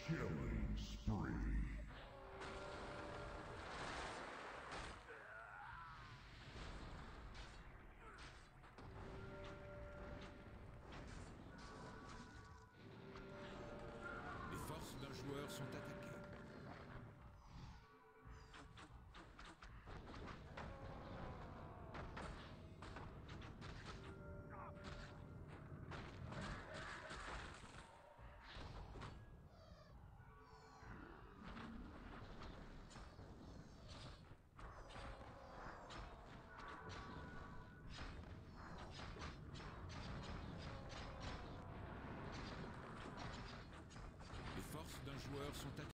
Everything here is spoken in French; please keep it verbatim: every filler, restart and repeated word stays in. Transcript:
Killing spree. Les forces d'un joueur sont attaquées. Les forces d'un joueur sont attaquées.